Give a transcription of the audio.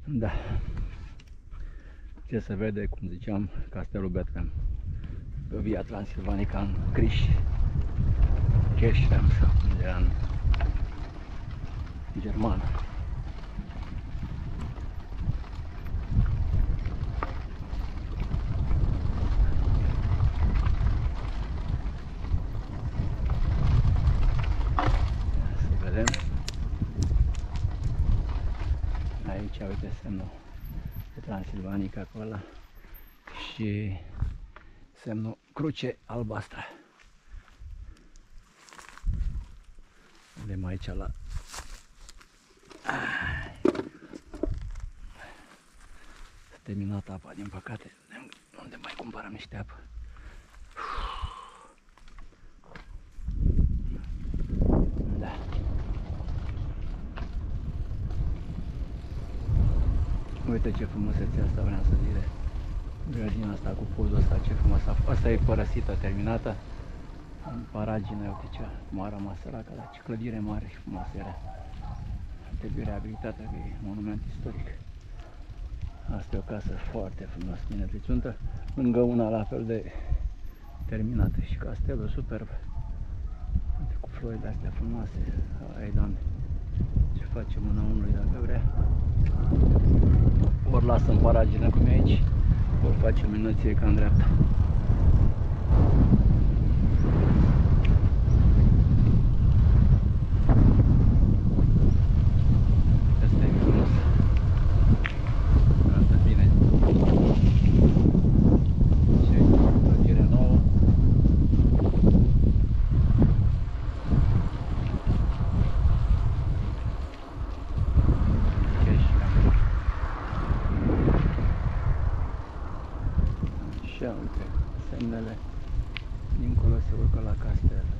Da. Ce se vede, cum ziceam, Castelul Bethlehem pe Via Transilvanica în Kirchheim sau cum era în germană. Să vedem. Aici, uite semnul de Transilvanica acolo și semnul cruce albastră. Vedem aici la... S-a terminat apa, din păcate. Unde mai cumpărăm niște apă? Da. Uite ce frumusețe asta, vreau să zic. Grădina asta cu podul ăsta, ce frumos a fost. Asta e părăsită, terminată. În paragină, uite ce cum a rămas săraca, dar ce clădire mare și frumoasă era. Trebuie reabilitată, că e monument istoric. Asta e o casă foarte frumoasă, bine trițuntă, lângă una la fel de terminată și castelul superb. Uite, cu flori de-astea frumoase. Ai, Doamne, ce face mâna omului dacă vrea. Ori lasă în paragină cum e aici, ori face minăție ca în dreapta. Asta e frumos. Arată bine. Și clădire nouă. Așa, uite, semnele dincolo se urcă la castel.